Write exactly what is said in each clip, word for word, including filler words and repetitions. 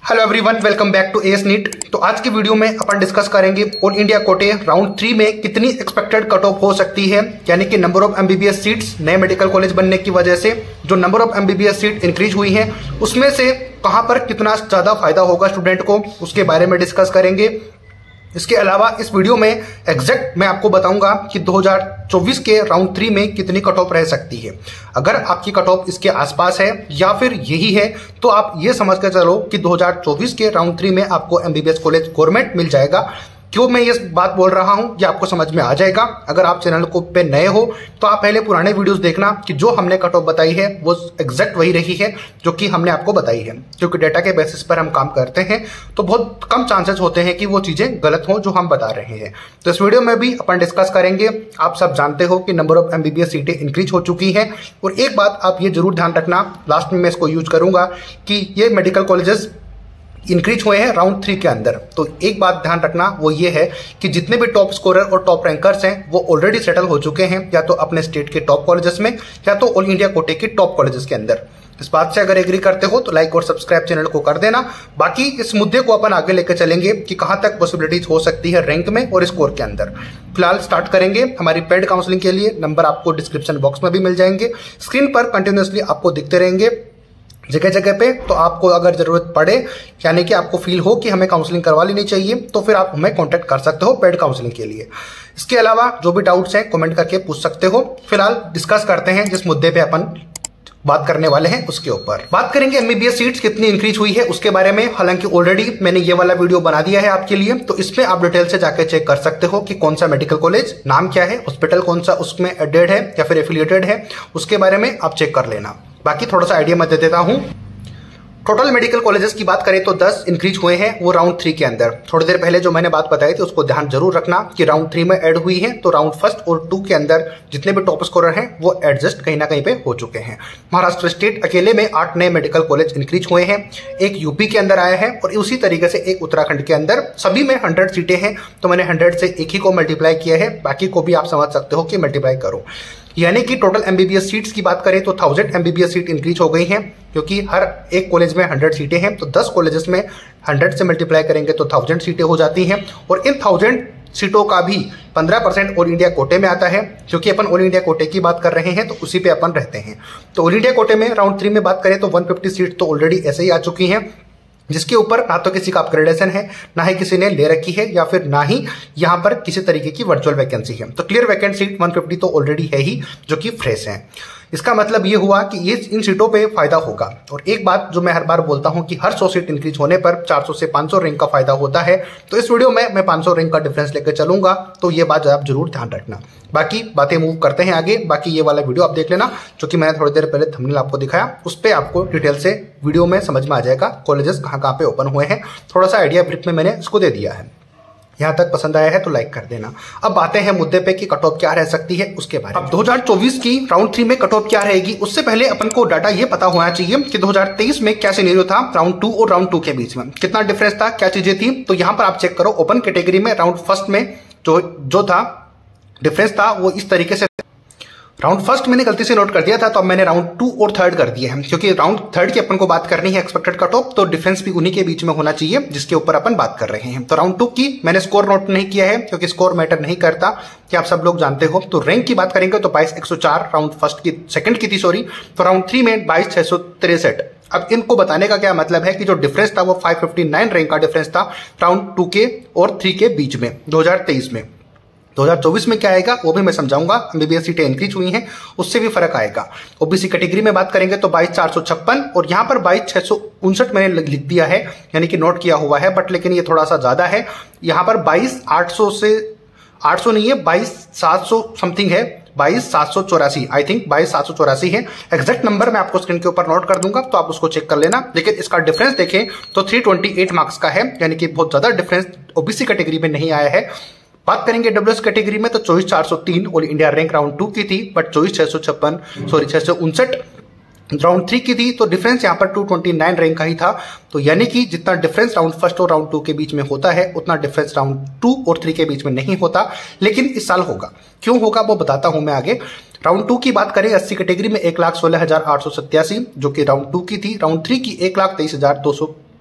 Hello everyone, welcome back to AS NEET. तो आज की वीडियो में अपन डिस्कस करेंगे ऑल इंडिया कोटे राउंड थ्री में कितनी एक्सपेक्टेड कट ऑफ हो सकती है, यानी कि नंबर ऑफ एमबीबीएस सीट्स नए मेडिकल कॉलेज बनने की वजह से जो number of MBBS seat increase हुई हैं उसमें से कहां पर कितना ज्यादा फायदा होगा स्टूडेंट को, उसके बारे में डिस्कस करेंगे। इसके अलावा इस वीडियो में एग्जैक्ट मैं आपको बताऊंगा कि दो हज़ार चौबीस के राउंड थ्री में कितनी कट ऑफ रह सकती है। अगर आपकी कट ऑफ इसके आसपास है या फिर यही है तो आप ये समझ कर चलो कि दो हज़ार चौबीस के राउंड थ्री में आपको एमबीबीएस कॉलेज गवर्नमेंट मिल जाएगा। क्यों मैं ये बात बोल रहा हूं ये आपको समझ में आ जाएगा। अगर आप चैनल को पे नए हो तो आप पहले पुराने वीडियोस देखना कि जो हमने कट ऑफ बताई है वो एग्जैक्ट वही रही है जो कि हमने आपको बताई है। क्योंकि डेटा के बेसिस पर हम काम करते हैं तो बहुत कम चांसेस होते हैं कि वो चीजें गलत हो जो हम बता रहे हैं। तो इस वीडियो में भी अपन डिस्कस करेंगे। आप सब जानते हो कि नंबर ऑफ एमबीबीएस सीटें इंक्रीज हो चुकी हैं और एक बात आप ये जरूर ध्यान रखना, लास्ट में मैं इसको यूज करूंगा कि ये मेडिकल कॉलेजेस इंक्रीज हुए हैं राउंड थ्री के अंदर। तो एक बात ध्यान रखना वो ये है कि जितने भी टॉप स्कोरर और टॉप रैंकर्स हैं वो ऑलरेडी सेटल हो चुके हैं, या तो अपने स्टेट के टॉप कॉलेजेस में या तो ऑल इंडिया कोटे के टॉप कॉलेजेस के अंदर। इस बात से अगर एग्री करते हो तो लाइक और सब्सक्राइब चैनल को कर देना। बाकी इस मुद्दे को अपन आगे लेकर चलेंगे कि कहां तक पॉसिबिलिटीज हो सकती है रैंक में और स्कोर के अंदर। फिलहाल स्टार्ट करेंगे हमारी पेड काउंसलिंग के लिए। नंबर आपको डिस्क्रिप्शन बॉक्स में भी मिल जाएंगे, स्क्रीन पर कंटिन्यूअसली आपको दिखते रहेंगे जगह जगह पे। तो आपको अगर जरूरत पड़े यानी कि आपको फील हो कि हमें काउंसलिंग करवा लेनी चाहिए तो फिर आप हमें कांटेक्ट कर सकते हो पेड काउंसलिंग के लिए। इसके अलावा जो भी डाउट्स हैं कमेंट करके पूछ सकते हो। फिलहाल डिस्कस करते हैं जिस मुद्दे पे अपन बात करने वाले हैं उसके ऊपर। बात करेंगे एमबीबीएस सीट्स कितनी इंक्रीज हुई है उसके बारे में। हालांकि ऑलरेडी मैंने ये वाला वीडियो बना दिया है आपके लिए, तो इसमें आप डिटेल से जाकर चेक कर सकते हो कि कौन सा मेडिकल कॉलेज, नाम क्या है, हॉस्पिटल कौन सा उसमें एडेड है या फिर एफिलिएटेड है, उसके बारे में आप चेक कर लेना। बाकी थोड़ा सा आइडिया मैं दे देता हूं। टोटल मेडिकल कॉलेजेस की बात करें तो दस इंक्रीज हुए हैं वो राउंड थ्री के अंदर। थोड़ी देर पहले जो मैंने बात बताई थी उसको ध्यान जरूर रखना कि राउंड थ्री में ऐड हुई है, तो राउंड फर्स्ट और टू के अंदर जितने भी टॉप स्कोरर हैं वो एडजस्ट कहीं ना कहीं पे हो चुके हैं। महाराष्ट्र स्टेट अकेले में आठ नए मेडिकल कॉलेज इंक्रीज हुए हैं, एक यूपी के अंदर आया है और उसी तरीके से एक उत्तराखंड के अंदर। सभी में हंड्रेड सीटें हैं तो मैंने हंड्रेड से एक ही को मल्टीप्लाई किया है, बाकी को भी आप समझ सकते हो कि मल्टीप्लाई करो। यानी कि टोटल एमबीबीएस सीट्स की बात करें तो थाउजेंड एमबीबीएस सीट इंक्रीज हो गई हैं, क्योंकि हर एक कॉलेज में हंड्रेड सीटें हैं तो दस कॉलेजेस में हंड्रेड से मल्टीप्लाई करेंगे तो थाउजेंड सीटें हो जाती हैं। और इन थाउजेंड सीटों का भी पंद्रह परसेंट ऑल इंडिया कोटे में आता है। क्योंकि अपन ऑल इंडिया कोटे की बात कर रहे हैं तो उसी पे अपन रहते हैं। तो ऑल इंडिया कोटे में राउंड थ्री में बात करें तो वन फिफ्टी सीट तो ऑलरेडी ऐसे ही आ चुकी हैं, जिसके ऊपर ना तो किसी का अपग्रेडेशन है, ना ही किसी ने ले रखी है, या फिर ना ही यहां पर किसी तरीके की वर्चुअल वैकेंसी है। तो clear vacant seat one fifty तो ऑलरेडी है ही जो कि फ्रेश है। इसका मतलब ये हुआ कि ये इन सीटों पे फायदा होगा। और एक बात जो मैं हर बार बोलता हूं कि हर सौ सीट इंक्रीज होने पर चार सौ से पाँच सौ रैंक का फायदा होता है। तो इस वीडियो में मैं पाँच सौ रैंक का डिफरेंस लेकर चलूंगा, तो ये बात आप जरूर ध्यान रखना। बाकी बातें मूव करते हैं आगे। बाकी ये वाला वीडियो आप देख लेना जो कि मैंने थोड़ी देर पहले थंबनेल आपको दिखाया, उस पर आपको डिटेल से वीडियो में समझ में आ जाएगा कॉलेजेस कहाँ कहाँ पे ओपन हुए हैं। थोड़ा सा आइडिया ब्रीफ में मैंने इसको दे दिया है। यहाँ तक पसंद आया है तो लाइक कर देना। अब आते हैं मुद्दे पे कि कट ऑफ क्या रह सकती है उसके बारे में। अब दो हज़ार चौबीस की राउंड थ्री में कट ऑफ क्या रहेगी उससे पहले अपन को डाटा ये पता होना चाहिए कि दो हज़ार तेईस में क्या सिनेरियो था राउंड टू और राउंड टू के बीच में, कितना डिफरेंस था, क्या चीजें थी। तो यहाँ पर आप चेक करो, ओपन कैटेगरी में राउंड फर्स्ट में जो जो था डिफरेंस था वो इस तरीके से। राउंड फर्स्ट मैंने गलती से नोट कर दिया था तो अब मैंने राउंड टू और थर्ड कर दिया है, क्योंकि राउंड थर्ड की अपन को बात करनी है एक्सपेक्टेड कट ऑफ, तो डिफरेंस भी उन्हीं के बीच में होना चाहिए जिसके ऊपर अपन बात कर रहे हैं। तो राउंड टू की मैंने स्कोर नोट नहीं किया है क्योंकि स्कोर मैटर नहीं करता, कि आप सब लोग जानते हो। तो रैंक की बात करेंगे तो बाईस एक सौ चार राउंड फर्स्ट की, सेकंड की थी सॉरी। तो राउंड थ्री में बाईस छह सौ तिरसठ। अब इनको बताने का क्या मतलब है कि जो डिफरेंस था वो पाँच सौ उनसठ रैंक का डिफरेंस था राउंड टू के और थ्री के बीच में दो हज़ार तेईस में। दो हज़ार चौबीस में क्या आएगा वो भी मैं समझाऊंगा। एमबीबीएस सीटें इंक्रीज हुई हैं उससे भी फर्क आएगा। ओबीसी कैटेगरी में बात करेंगे तो बाईस चार सौ छप्पन और यहाँ पर बाईस छह सौ उनसठ मैंने लिख दिया है, यानी कि नोट किया हुआ है, बट लेकिन ये थोड़ा सा ज्यादा है। यहाँ पर बाईस आठ सौ से आठ सौ नहीं है, बाईस सात सौ समथिंग है, बाईस सात सौ चौरासी आई थिंक बाईस सात सौ चौरासी है। एग्जैक्ट नंबर मैं आपको स्क्रीन के ऊपर नोट कर दूंगा तो आप उसको चेक कर लेना। लेकिन इसका डिफरेंस देखें तो तीन सौ अट्ठाईस मार्क्स का है, यानी कि बहुत ज्यादा डिफरेंस ओबीसी कैटेगरी में नहीं आया है। बात करेंगे डब्ल्यूएस कैटेगरी में तो चौबीस चार सौ तीन all India rank round two की थी, बट चौबीस छह सौ छप्पन सॉरी छह सौ उनसठ राउंड थ्री की थी। तो डिफरेंस यहाँ पर दो सौ उनतीस रैंक का ही था। तो यानी कि जितना डिफरेंस राउंड फर्स्ट और राउंड टू के बीच में होता है उतना डिफरेंस राउंड टू और थ्री के बीच में नहीं होता, लेकिन इस साल होगा। क्यों होगा वो बताता हूं मैं आगे। राउंड टू की बात करें अस्सी कैटेगरी में एक लाख सोलह हजार आठ सौ सत्यासी जो कि राउंड टू की थी। राउंड थ्री की एक लाख तेईस हजार दो सौ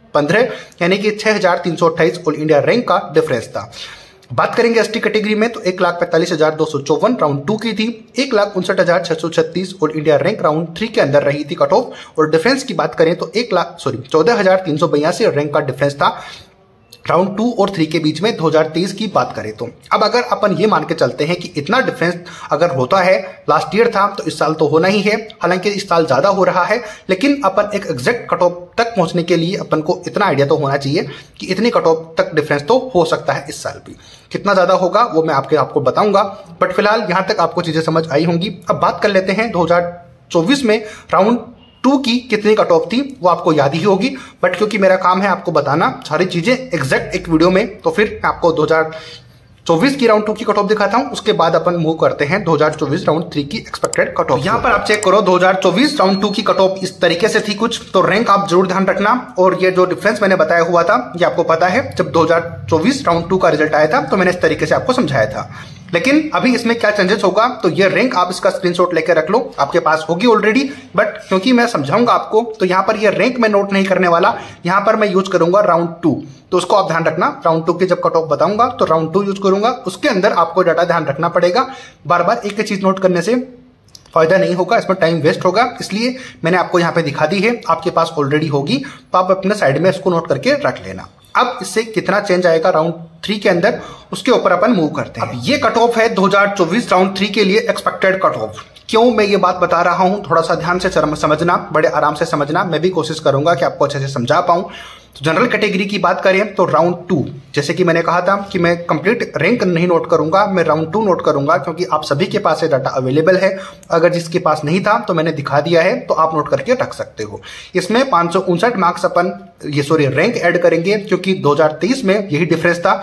पंद्रह, यानी कि छह हजार तीन सौ अट्ठाईस ऑल इंडिया रैंक का डिफरेंस था। बात करेंगे एसटी कैटेगरी में तो एक लाख पैंतालीस हजार दो सौ चौवन राउंड टू की थी, एक लाख उनसठ हजार छह सौ छत्तीस all India rank round three के अंदर रही थी कट ऑफ। और डिफरेंस की बात करें तो एक लाख सॉरी चौदह हजार तीन सौ बयासी रैंक का डिफरेंस था राउंड टू और थ्री के बीच में दो हजार तेईस की बात करें तो। अब अगर अपन ये मान के चलते हैं कि इतना डिफरेंस अगर होता है, लास्ट ईयर था तो इस साल तो होना ही है, हालांकि इस साल ज्यादा हो रहा है, लेकिन अपन एक एग्जैक्ट कट ऑफ तक पहुंचने के लिए अपन को इतना आइडिया तो होना चाहिए कि इतनी कट ऑफ तक डिफरेंस तो हो सकता है इस साल भी। कितना ज्यादा होगा वो मैं आपके आपको बताऊंगा, बट फिलहाल यहां तक आपको चीजें समझ आई होंगी। अब बात कर लेते हैं दो हजार चौबीस में राउंड टू की कितनी कट ऑफ थी, वो आपको याद ही होगी, बट क्योंकि मेरा काम है आपको बताना सारी चीजें एग्जैक्ट एक वीडियो में, तो फिर मैं आपको दो हजार चौबीस की राउंड टू की कट ऑफ दिखाता हूं। उसके बाद अपन मूव करते हैं दो हजार चौबीस राउंड थ्री की एक्सपेक्टेड कट ऑफ। यहां पर आप चेक करो दो हजार चौबीस राउंड टू की कट ऑफ इस तरीके से थी कुछ, तो रैंक आप जरूर ध्यान रखना। और ये जो डिफरेंस मैंने बताया हुआ था ये आपको पता है, जब दो हजार चौबीस राउंड टू का रिजल्ट आया था तो मैंने इस तरीके से आपको समझाया था। लेकिन अभी इसमें क्या चेंजेस होगा, तो ये रैंक आप इसका स्क्रीनशॉट लेकर रख लो, आपके पास होगी ऑलरेडी, बट क्योंकि मैं समझाऊंगा आपको तो यहां पर ये रैंक मैं नोट नहीं करने वाला, यहां पर मैं यूज करूंगा राउंड टू। तो उसको आप ध्यान रखना, राउंड टू की जब कट ऑफ बताऊंगा तो राउंड टू यूज करूंगा, उसके अंदर आपको डाटा ध्यान रखना पड़ेगा। बार बार एक चीज नोट करने से फायदा नहीं होगा, इसमें टाइम वेस्ट होगा, इसलिए मैंने आपको यहां पे दिखा दी है, आपके पास ऑलरेडी होगी, तो आप अपने साइड में इसको नोट करके रख लेना। अब इससे कितना चेंज आएगा राउंड थ्री के अंदर, उसके ऊपर अपन मूव करते हैं। अब ये कट ऑफ है दो हजार चौबीस राउंड थ्री के लिए एक्सपेक्टेड कट ऑफ। क्यों मैं ये बात बता रहा हूं, थोड़ा सा ध्यान से समझना, बड़े आराम से समझना, मैं भी कोशिश करूंगा कि आपको अच्छे से समझा पाऊं। तो जनरल कैटेगरी की बात करें तो राउंड टू, जैसे कि मैंने कहा था कि मैं कंप्लीट रैंक नहीं नोट करूंगा, मैं राउंड टू नोट करूंगा, क्योंकि आप सभी के पास ये डाटा अवेलेबल है। अगर जिसके पास नहीं था तो मैंने दिखा दिया है, तो आप नोट करके रख सकते हो। इसमें पांच सौ उनसठ मार्क्स अपन ये सॉरी रैंक ऐड करेंगे, क्योंकि दो हजार तेईस में यही डिफरेंस था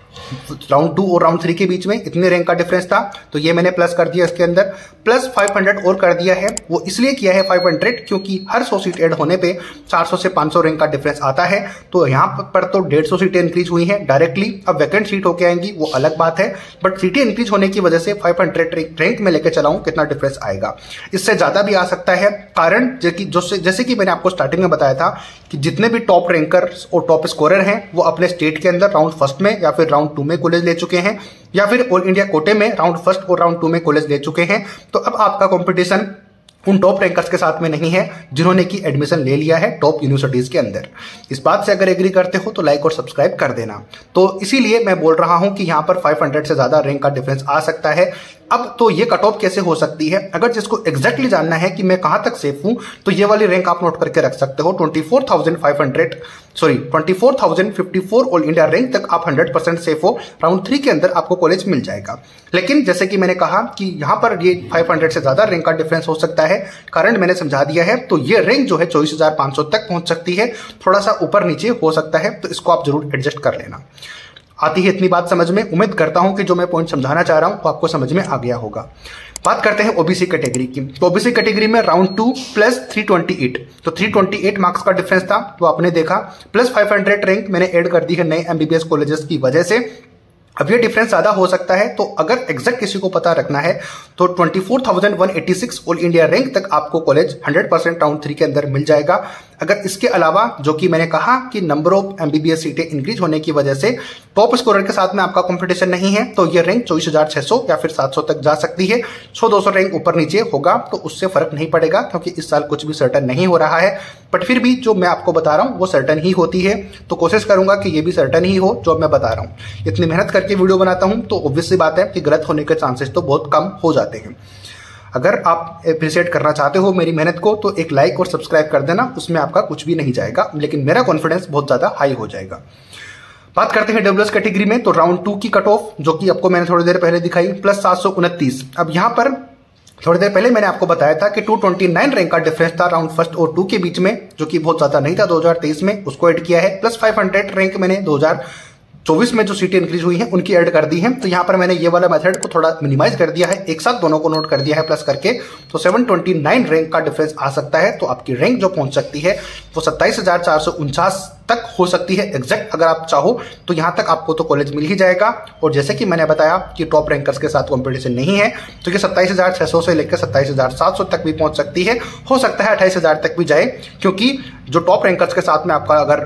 राउंड टू और राउंड थ्री के बीच में, इतने रैंक का डिफरेंस था, तो ये मैंने प्लस कर दिया इसके अंदर, प्लस पाँच सौ और कर दिया है। वो इसलिए किया है पाँच सौ क्योंकि हर सौ सीट ऐड होने पे चार सौ से पाँच सौ रैंक का डिफरेंस आता है, तो यहाँ पर तो डेढ़ सौ सीटें इंक्रीज हुई हैं डायरेक्टली। अब वैकेंट सीट होके आएंगी वो अलग बात है, बट सीटें इंक्रीज होने की वजह से पाँच सौ रैंक में लेके चलाऊं कितना डिफरेंस आएगा, इससे ज्यादा भी आ सकता है। कारण जैसे कि मैंने आपको स्टार्टिंग में बताया था कि जितने भी टॉप रैंकर्स और टॉप स्कोरर हैं वो अपने स्टेट के अंदर राउंड फर्स्ट में या फिर राउंड टू में कॉलेज ले चुके हैं, या फिर ऑल इंडिया कोटे में राउंड फर्स्ट और राउंड टू में कॉलेज ले चुके हैं। तो अब आपका कंपटीशन उन टॉप रैंकर्स के साथ में नहीं है जिन्होंने की एडमिशन ले लिया है टॉप यूनिवर्सिटीज के अंदर। इस बात से अगर एग्री करते हो तो लाइक और सब्सक्राइब कर देना। तो इसीलिए मैं बोल रहा हूं कि यहां पर पाँच सौ से ज्यादा रैंक का डिफरेंस आ सकता है। अब तो ये कट ऑफ कैसे हो सकती है, अगर जिसको एग्जैक्टली जानना है कि मैं कहां तक सेफ हूं, तो ये वाली रैंक आप नोट करके रख सकते हो। चौबीस हज़ार पाँच सौ सॉरी चौबीस हज़ार चौवन ऑल इंडिया रैंक तक आप हंड्रेड परसेंट सेफ हो, राउंड थ्री के अंदर आपको कॉलेज मिल जाएगा। लेकिन जैसे कि मैंने कहा कि यहां पर ये पाँच सौ से ज्यादा रैंक का डिफरेंस हो सकता है, कारण मैंने समझा दिया है। तो ये रैंक जो है चौबीस हज़ार पाँच सौ तक पहुंच सकती है, थोड़ा सा ऊपर नीचे हो सकता है, तो इसको आप जरूर एडजस्ट कर लेना। आती है इतनी बात समझ में, उम्मीद करता हूं कि जो मैं पॉइंट समझाना चाह रहा हूं वो आपको समझ में आ गया होगा। बात करते हैं ओबीसी कैटेगरी की। तो ओबीसी कैटेगरी में राउंड टू प्लस तीन सौ अट्ठाईस, तो तीन सौ अट्ठाईस मार्क्स का डिफरेंस था, तो आपने देखा प्लस पाँच सौ रैंक मैंने ऐड कर दी है नए एमबीबीएस कॉलेजेस की वजह से। अब ये डिफरेंस ज्यादा हो सकता है, तो अगर एग्जैक्ट किसी को पता रखना है तो चौबीस हज़ार एक सौ छियासी ऑल इंडिया रैंक तक आपको college hundred percent round three के अंदर मिल जाएगा। अगर इसके अलावा जो कि मैंने कहा कि नंबर ऑफ एमबीबीएस सीटें इंक्रीज होने की वजह से टॉप स्कोरर के साथ में आपका कंपटीशन नहीं है, तो ये रैंक चौबीस हज़ार छह सौ या फिर सात सौ तक जा सकती है। सौ दो सौ रैंक ऊपर नीचे होगा तो उससे फर्क नहीं पड़ेगा, क्योंकि इस साल कुछ भी सर्टन नहीं हो रहा है। बट फिर भी जो मैं आपको बता रहा हूं वो सर्टन ही होती है, तो कोशिश करूंगा कि ये भी सर्टन ही हो जो मैं बता रहा हूं। इतनी मेहनत करके वीडियो बनाता हूं तो ऑब्वियस सी बात है कि गलत होने के चांसेस तो बहुत कम हो जाते हैं। अगर आप अप्रिशिएट करना चाहते हो मेरी मेहनत को तो एक लाइक और सब्सक्राइब कर देना, उसमें आपका कुछ भी नहीं जाएगा, लेकिन मेरा कॉन्फिडेंस बहुत ज्यादा हाई हो जाएगा। बात करते हैं डब्ल्यूएस कैटेगरी में, तो राउंड टू की कट ऑफ जो कि आपको मैंने थोड़ी देर पहले दिखाई प्लस सात सौ उनतीस। अब यहां पर थोड़ी देर पहले मैंने आपको बताया था कि दो सौ उनतीस रैंक का डिफरेंस था राउंड फर्स्ट और टू के बीच में, जो कि बहुत ज्यादा नहीं था दो हजार तेईस में, उसको ऐड किया है। प्लस पाँच सौ रैंक मैंने दो हजार चौबीस में जो सीटें इंक्रीज हुई हैं उनकी ऐड कर दी है। तो यहां पर मैंने ये वाला मेथड को थोड़ा मिनिमाइज कर दिया है, एक साथ दोनों को नोट कर दिया है प्लस करके, तो सात सौ उनतीस रैंक का डिफरेंस आ सकता है। तो आपकी रैंक जो पहुंच सकती है वो सत्ताईस हजार चार सौ उनचास तक हो सकती है एग्जैक्ट, अगर आप चाहो तो यहां तक आपको तो कॉलेज मिल ही जाएगा। और जैसे कि मैंने बताया कि टॉप रैंकर्स के साथ कॉम्पिटिशन नहीं है, तो ये सत्ताईस हजार छह सौ से लेकर सत्ताईस हजार सात सौ तक भी पहुंच सकती है, हो सकता है अट्ठाईस हजार तक भी जाए, क्योंकि जो टॉप रैंकर्स के साथ में आपका अगर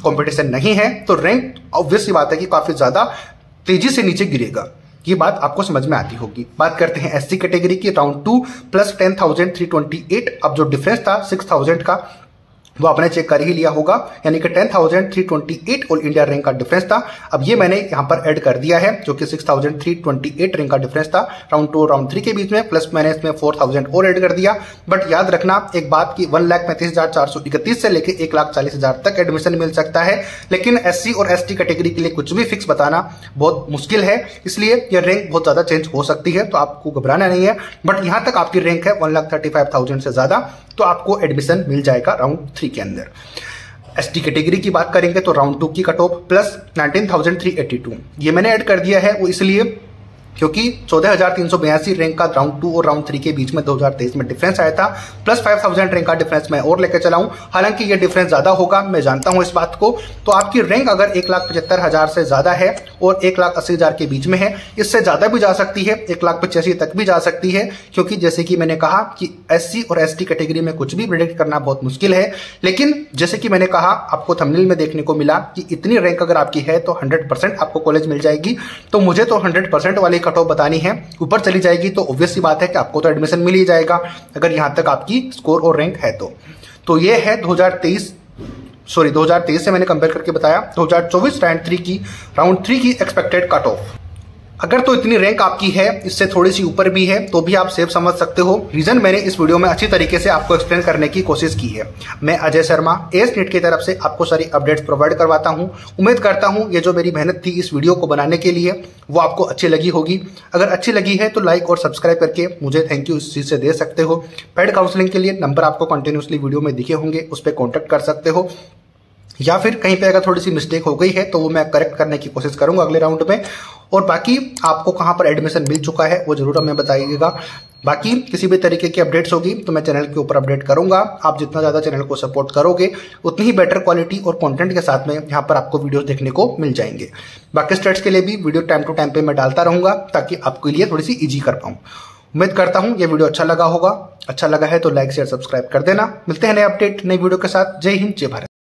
कंपटीशन नहीं है तो रैंक ऑब्वियस सी बात है कि काफी ज्यादा तेजी से नीचे गिरेगा। ये बात आपको समझ में आती होगी। बात करते हैं एससी कैटेगरी की, round two plus ten thousand three twenty eight. अब जो डिफरेंस था सिक्स थाउजेंड का वो आपने चेक कर ही लिया होगा, यानी कि ten thousand three twenty eight all India rank का डिफरेंस था। अब ये मैंने यहां पर ऐड कर दिया है जो कि six thousand three twenty eight rank का डिफरेंस था राउंड टू और राउंड थ्री के बीच में, प्लस मैंने इसमें फोर थाउजेंड और ऐड कर दिया। बट याद रखना एक बात की वन लाख पैंतीस हजार चार सौ इकतीस से लेकर एक लाख चालीस हजार तक एडमिशन मिल सकता है, लेकिन एससी और एसटी कैटेगरी के लिए कुछ भी फिक्स बताना बहुत मुश्किल है, इसलिए यह रैंक बहुत ज्यादा चेंज हो सकती है, तो आपको घबराना नहीं है। बट यहां तक आपकी रैंक है one lakh thirty five thousand से ज्यादा, तो आपको एडमिशन मिल जाएगा राउंड थ्री के अंदर। एसटी कैटेगरी की बात करेंगे तो राउंड टू की cut off plus nineteen thousand three eighty two, ये मैंने ऐड कर दिया है वो इसलिए क्योंकि चौदह हजार तीन सौ बयासी रैंक का राउंड टू और राउंड थ्री के बीच में दो हजार तेईस में डिफरेंस आया था, प्लस फाइव थाउजेंड रैंक का डिफरेंस मैं और लेकर चला हूं। हालांकि ये डिफरेंस ज्यादा होगा, मैं जानता हूं इस बात को। तो आपकी रैंक अगर एक लाख पचहत्तर हजार से ज्यादा है और एक लाख अस्सी हजार के बीच में है, इससे ज्यादा भी जा सकती है, एक लाख पचासी तक भी जा सकती है, क्योंकि जैसे कि मैंने कहा कि एससी और एसटी कैटेगरी में कुछ भी प्रेडिक्ट करना बहुत मुश्किल है। लेकिन जैसे कि मैंने कहा, आपको थंबनेल में देखने को मिला कि इतनी रैंक अगर आपकी है तो हंड्रेड परसेंट आपको कॉलेज मिल जाएगी, तो मुझे तो हंड्रेड परसेंट वाली कट ऑफ बतानी है। ऊपर चली जाएगी तो ऑब्वियस सी बात है कि आपको तो एडमिशन मिल ही जाएगा अगर यहां तक आपकी स्कोर और रैंक है तो। तो ये है दो हजार तेईस सॉरी दो हजार तेईस से मैंने कंपेयर करके बताया दो हजार चौबीस राउंड थ्री की राउंड थ्री की एक्सपेक्टेड कट ऑफ। अगर तो इतनी रैंक आपकी है, इससे थोड़ी सी ऊपर भी है, तो भी आप सेफ समझ सकते हो। रीजन मैंने इस वीडियो में अच्छी तरीके से आपको एक्सप्लेन करने की कोशिश की है। मैं अजय शर्मा एस नीट की तरफ से आपको सारी अपडेट्स प्रोवाइड करवाता हूं। उम्मीद करता हूं ये जो मेरी मेहनत थी इस वीडियो को बनाने के लिए वो आपको अच्छी लगी होगी। अगर अच्छी लगी है तो लाइक और सब्सक्राइब करके मुझे थैंक यू इस चीज से दे सकते हो। पेड काउंसलिंग के लिए नंबर आपको कंटिन्यूसली वीडियो में दिखे होंगे, उस पर कॉन्टेक्ट कर सकते हो, या फिर कहीं पे अगर थोड़ी सी मिस्टेक हो गई है तो वो मैं करेक्ट करने की कोशिश करूंगा अगले राउंड में। और बाकी आपको कहां पर एडमिशन मिल चुका है वो जरूर हमें बताइएगा। बाकी किसी भी तरीके की अपडेट्स होगी तो मैं चैनल के ऊपर अपडेट करूंगा। आप जितना ज्यादा चैनल को सपोर्ट करोगे उतनी ही बेटर क्वालिटी और कंटेंट के साथ में यहाँ पर आपको वीडियोस देखने को मिल जाएंगे। बाकी स्टेट्स के लिए भी वीडियो टाइम टू टाइम पे मैं डालता रहूंगा ताकि आपके लिए थोड़ी सी ईजी कर पाऊँ। उम्मीद करता हूँ ये वीडियो अच्छा लगा होगा। अच्छा लगा है तो लाइक शेयर सब्सक्राइब कर देना। मिलते हैं नए अपडेट नई वीडियो के साथ। जय हिंद, जय भारत।